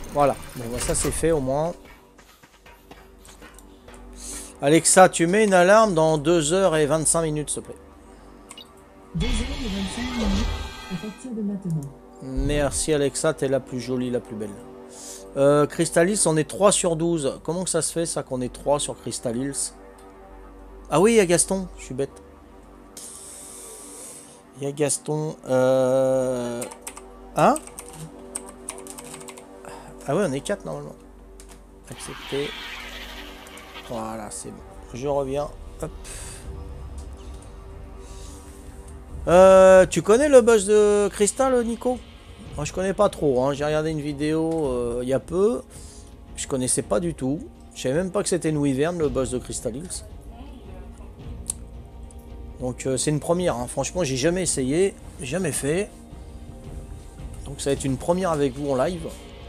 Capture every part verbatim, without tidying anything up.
Voilà, bon bah ça c'est fait au moins. Alexa, tu mets une alarme dans deux heures et vingt-cinq minutes, s'il te plaît. deux heures et vingt-cinq minutes à partir de maintenant. Merci Alexa, t'es la plus jolie, la plus belle. Euh, Crystal Hills, on est trois sur douze. Comment que ça se fait ça qu'on est trois sur Crystal Hills? Ah oui, il y a Gaston, je suis bête. Il y a Gaston. Euh... Hein? Ah ouais, on est quatre normalement. Accepter. Voilà, c'est bon. Je reviens. Hop. Euh, tu connais le boss de Crystal, Nico? Moi, je connais pas trop. Hein. J'ai regardé une vidéo euh, il y a peu. Je connaissais pas du tout. Je savais même pas que c'était une wyvern, le boss de Crystal Hills. Donc, euh, c'est une première. Hein. Franchement, j'ai jamais essayé. Jamais fait. Donc, ça va être une première avec vous en live.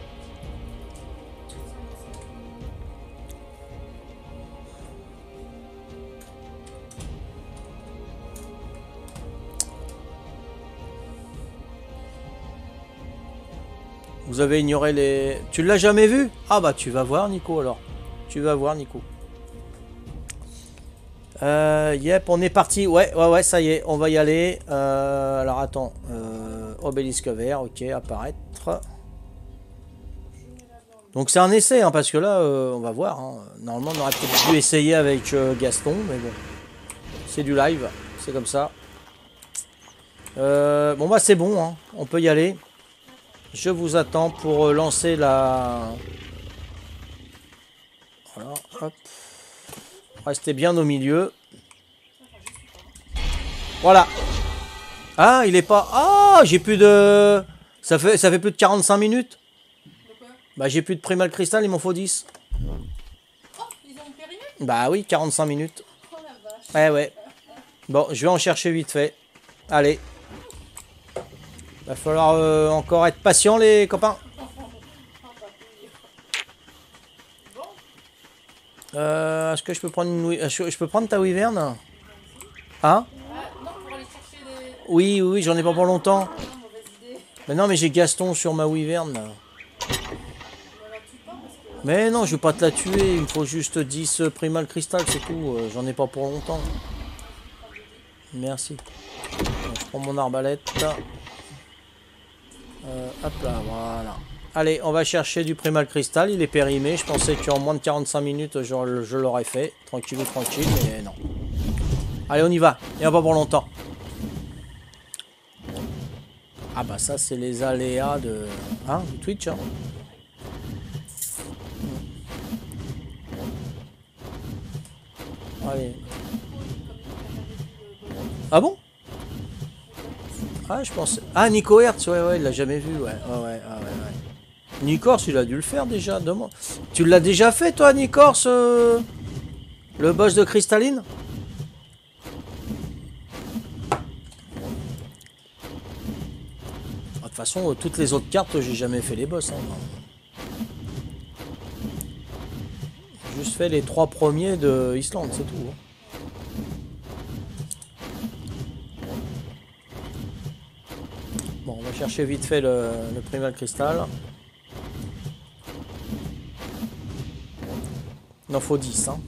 Vous avez ignoré les... Tu l'as jamais vu? Ah bah tu vas voir Nico alors. Tu vas voir Nico. Euh, yep, on est parti. Ouais, ouais, ouais, ça y est, on va y aller. Euh, alors attends. Euh, obélisque vert, ok, apparaître. Donc c'est un essai, hein, parce que là, euh, on va voir. Hein. Normalement, on aurait peut-être pu essayer avec euh, Gaston, mais bon. C'est du live, c'est comme ça. Euh, bon bah c'est bon, hein. On peut y aller. Je vous attends pour lancer la... Voilà, hop. Restez bien au milieu. Voilà. Ah, il est pas... Ah, j'ai plus de... Ça fait, ça fait plus de quarante-cinq minutes. Bah j'ai plus de primal cristal, il m'en faut dix. Oh, ils ont périmé? Bah oui, quarante-cinq minutes. Oh la vache. Eh ouais. Bon, je vais en chercher vite fait. Allez. Va falloir euh, encore être patient les copains. Euh, Est-ce que je peux prendre une... Je peux prendre ta wyvern? Hein? Ah, non, pour aller chercher des... Oui, oui, oui, j'en ai pas pour longtemps. Ah, non, mauvaise idée. Mais non, mais j'ai Gaston sur ma wyvern. Là. Mais non, je vais pas te la tuer. Il me faut juste dix primal cristal, c'est tout. Euh, j'en ai pas pour longtemps. Merci. Donc, je prends mon arbalète. Euh, hop là, voilà. Allez, on va chercher du primal cristal. Il est périmé. Je pensais qu'en moins de quarante-cinq minutes, je, je l'aurais fait. Tranquille ou tranquille, mais non. Allez, on y va. Il n'y a pas pour longtemps. Ah bah ça, c'est les aléas de... Hein, du Twitch, hein. Allez. Ah bon? Ah, je pense... Ah, Nico Hertz, ouais, ouais, il l'a jamais vu, ouais. Ouais, ouais, ah, ouais, ouais. Nicors, il a dû le faire déjà, demain. Tu l'as déjà fait, toi, Nicors, euh... le boss de Cristalline? De toute façon, toutes les autres cartes, j'ai jamais fait les boss. Hein. J'ai juste fait les trois premiers de Islande, c'est tout. Hein. Bon, on va chercher vite fait le, le primal cristal. Il en faut dix. Hein.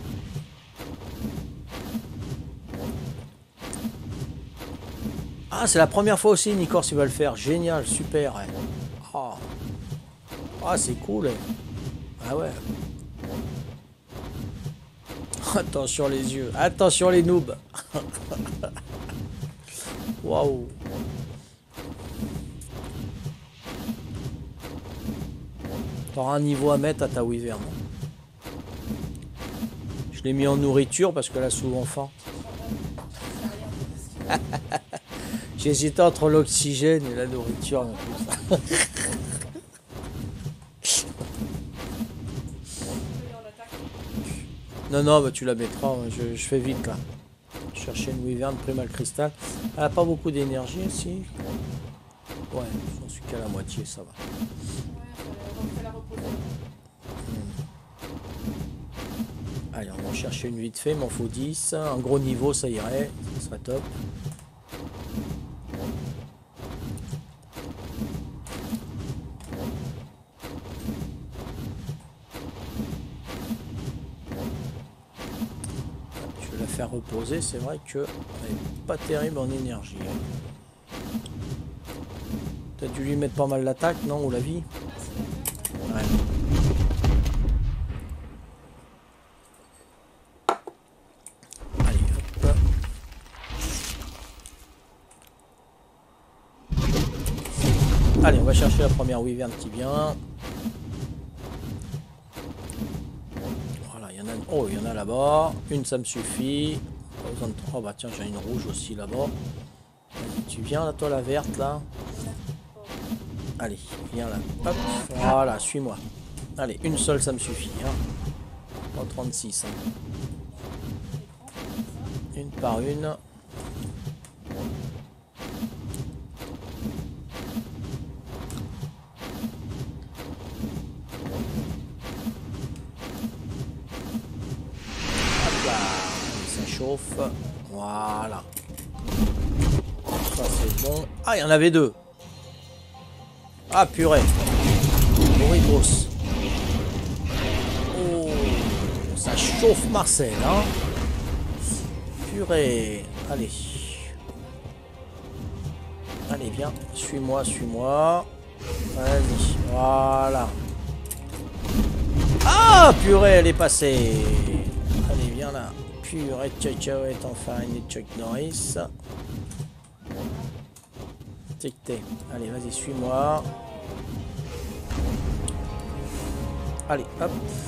Ah, c'est la première fois aussi, Nicors, il va le faire. Génial, super. Ouais. Oh. Ah, c'est cool. Ah ouais. Attention les yeux. Attention les noobs. Waouh. T'auras un niveau à mettre à ta wyvern. Je l'ai mis en nourriture parce qu'elle a souvent faim. J'hésitais entre l'oxygène et la nourriture. En plus. Non, non, bah, tu la mettras. Je, je fais vite là. Chercher une wyvern primal cristal. Elle a pas beaucoup d'énergie, si. Ouais, j'en suis qu'à la moitié, ça va. Allez, on va en chercher une vite fait, il m'en faut dix. Un gros niveau, ça irait. Ça serait top. faire reposer, c'est vrai que elle est pas terrible en énergie. T'as dû lui mettre pas mal d'attaque, non? Ou la vie? Ouais. Allez, hop. Allez, on va chercher la première wyvern qui vient. Voilà, il y en a. Oh, il y en a là-bas. Une, ça me suffit. Pas besoin de... Oh bah tiens, j'ai une rouge aussi là-bas. Tu viens là, toi, la verte là. Allez, viens là. Hop, voilà, suis-moi. Allez, une seule, ça me suffit. Hein. Pas trente-six. Hein. Une par une. Hop là, ça chauffe. Voilà. Ça c'est bon. Ah, il y en avait deux. Ah purée. Moribos. Oh, ça chauffe Marcel, hein. Purée. Allez. Allez, viens. Suis-moi, suis-moi. Vas-y. Voilà. Ah purée, elle est passée. Allez, viens là. Purée, Chuck est enfin une Chuck Norris. Tic-tac. Allez, vas-y, suis-moi. Allez, hop.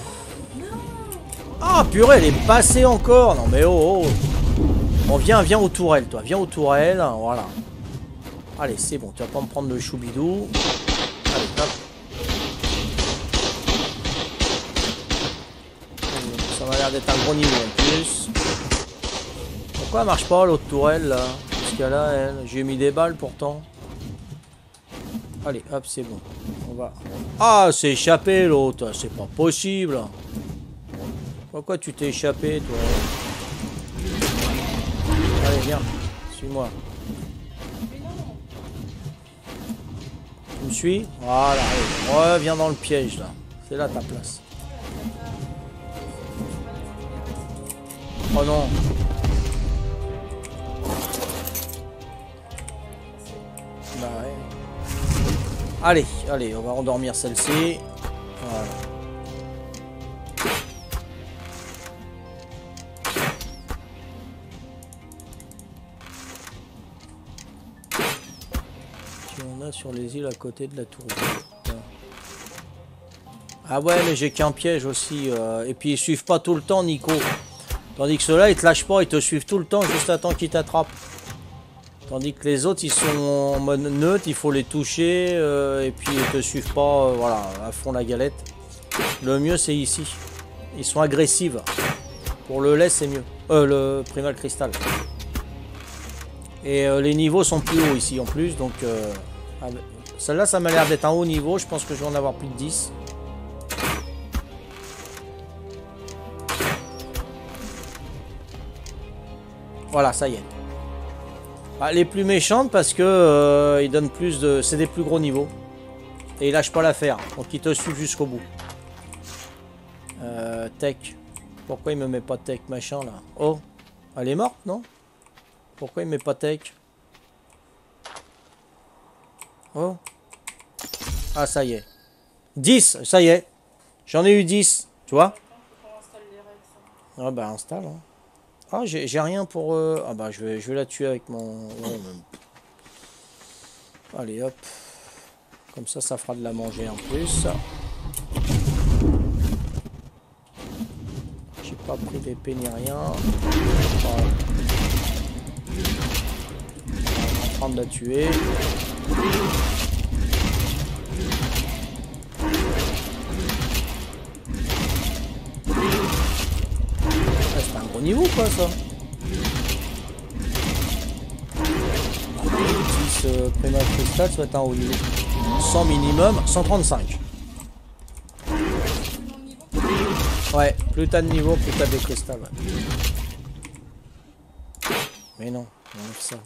Ah, purée, elle est passée encore. Non, mais oh, oh. Bon, viens, viens aux tourelles, toi. Viens aux tourelles. Voilà. Allez, c'est bon. Tu vas pas me prendre le choubidou. Allez, hop. Ça m'a l'air d'être un gros niveau en plus. Pourquoi elle marche pas, l'autre tourelle, là? Parce qu'elle a, elle. J'ai mis des balles, pourtant. Allez, hop, c'est bon. On va... Ah, c'est échappé, l'autre. C'est pas possible. Pourquoi tu t'es échappé, toi? Allez, viens. Suis-moi. Tu me suis? Voilà, allez. Reviens dans le piège, là. C'est là ta place. Oh non. Bah ouais. Allez, allez, on va endormir celle-ci. Voilà. Qui on a sur les îles à côté de la tour. Ah ouais, mais j'ai qu'un piège aussi. Euh, et puis ils suivent pas tout le temps, Nico. Tandis que ceux-là, ils te lâchent pas, ils te suivent tout le temps juste à temps qu'ils t'attrapent. Tandis que les autres, ils sont en mode neutre, il faut les toucher, euh, et puis ils te suivent pas, euh, voilà, à fond la galette. Le mieux, c'est ici. Ils sont agressifs. Pour le lait, c'est mieux. Euh, le primal cristal. Et euh, les niveaux sont plus hauts ici en plus, donc... Euh, celle-là, ça m'a l'air d'être un haut niveau, je pense que je vais en avoir plus de dix. Voilà, ça y est. Bah, les plus méchantes parce que euh, ils donnent plus de... C'est des plus gros niveaux. Et ils lâchent pas l'affaire. Donc ils te suivent jusqu'au bout. Euh, tech. Pourquoi il me met pas tech machin là? Oh. Elle est morte, non? Pourquoi il me met pas tech? Oh. Ah, ça y est. dix, ça y est. J'en ai eu dix. Tu vois? Ah bah installe. Hein. Ah, j'ai rien pour... Euh... Ah bah je vais, je vais la tuer avec mon... Ouais, même... Allez hop. Comme ça, ça fera de la manger en plus. J'ai pas pris d'épée ni rien. Voilà. On est en train de la tuer. C'est un gros niveau quoi ça. dix euh, primal cristal, ça va être un haut niveau. cent minimum, cent trente-cinq. Ouais, plus t'as de niveau, plus t'as des cristals. Ouais. Mais non, on enlève ça.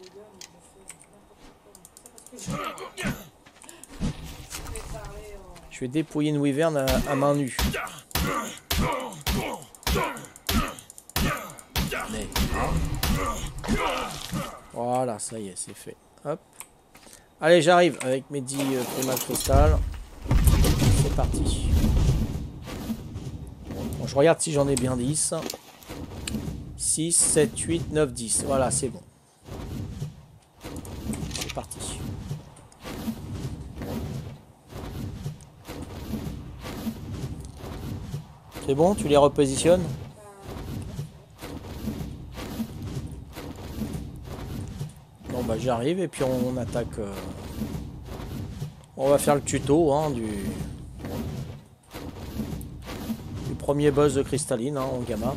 Je vais dépouiller une wyvern à, à main nue. Mais Voilà, ça y est, c'est fait. Hop. Allez, j'arrive avec mes dix euh, primal cristal. C'est parti. Bon, je regarde si j'en ai bien dix. six, sept, huit, neuf, dix. Voilà, c'est bon. C'est parti. C'est bon, tu les repositionnes? Bon bah j'arrive et puis on, on attaque. Euh... On va faire le tuto hein, du... du premier boss de cristalline hein, en gamma.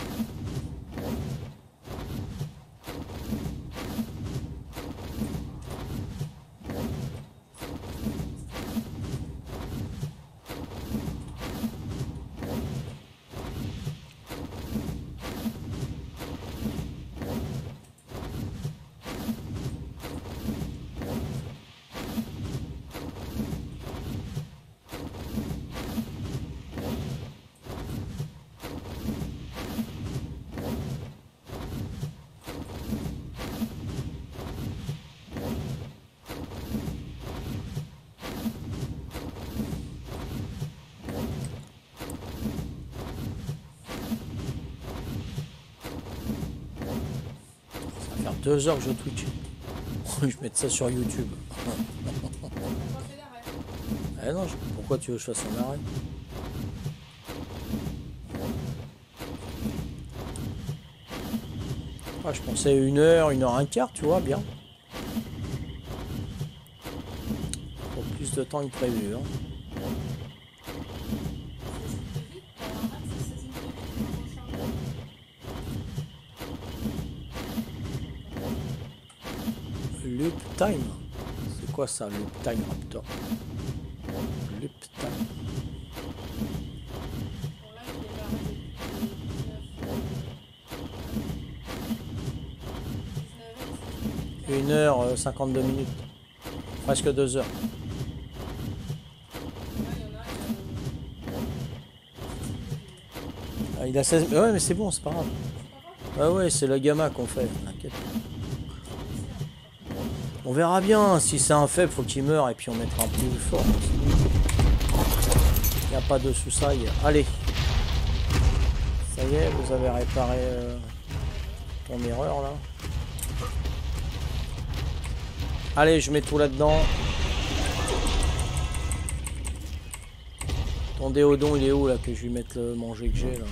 Deux heures que je Twitch. Je vais mettre ça sur YouTube. Eh non, je... pourquoi tu veux que je fasse un arrêt? Ah, je pensais une heure, une heure un quart, tu vois, bien. Pour plus de temps que prévu. Hein. Loop time. C'est quoi ça, loop time raptor? Loop time. Une heure euh, cinquante-deux minutes. Presque deux heures. Ah, il a seize... Ouais mais c'est bon, c'est pas grave. Ah ouais, c'est le gamma qu'on fait, t'inquiète. On verra bien, si c'est un faible, faut qu'il meure et puis on mettra un plus fort. Il n'y a pas de sous-saille. Allez. Ça y est, vous avez réparé euh, ton erreur là. Allez, je mets tout là-dedans. Ton déodon, il est où là, que je lui mette le manger que j'ai là?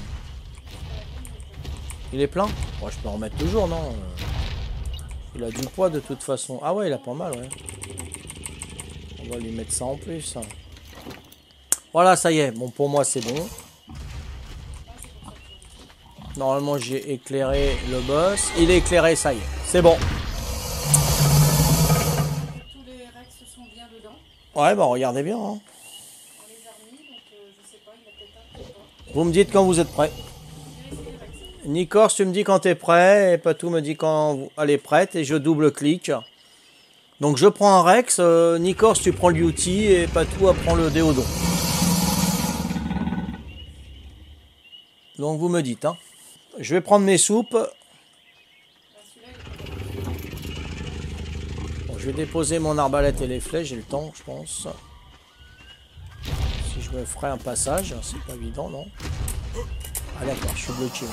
Il est plein? Bon, je peux en remettre toujours, non? Il a du poids de toute façon. Ah ouais, il a pas mal, ouais. On va lui mettre ça en plus. Voilà, ça y est. Bon, pour moi, c'est bon. Normalement, j'ai éclairé le boss. Il est éclairé, ça y est. C'est bon. Tous les Rex sont bien dedans. Ouais, bah regardez bien. Hein. On les a remis, donc euh, je sais pas, il y a peut-être un, peut-être pas. Vous me dites quand vous êtes prêts. Nikors, tu me dis quand t'es prêt, et Patou me dit quand elle est prête, et je double-clique. Donc je prends un Rex, euh, Nikors tu prends le Beauty, et Patou prend le déodon. Donc vous me dites, hein. Je vais prendre mes soupes. Bon, je vais déposer mon arbalète et les flèches, j'ai le temps, je pense. Si je me ferai un passage, c'est pas évident, non? Ah d'accord, je suis bloqué.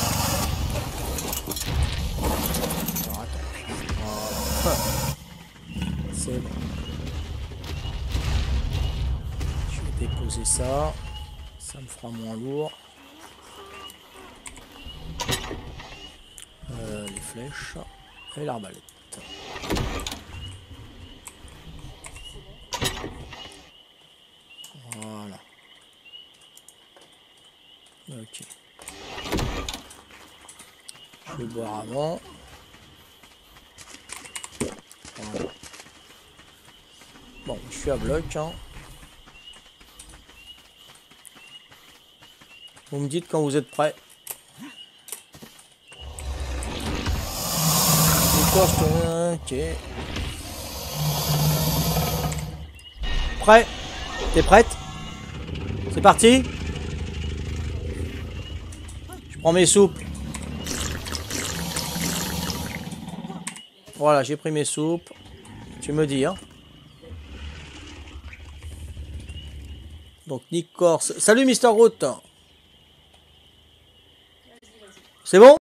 Alors attends. Voilà. C'est bon. Je vais déposer ça. Ça me fera moins lourd. Euh, les flèches et l'arbalète. Voilà. Ok. Je vais boire avant. Voilà. Bon, je suis à bloc. Hein. Vous me dites quand vous êtes prêts. Ok. Prêt? T'es prête? C'est parti? Je prends mes soupes. Voilà, j'ai pris mes soupes. Tu me dis, hein. Donc, Nick Corse. Salut, Mister Root. C'est bon?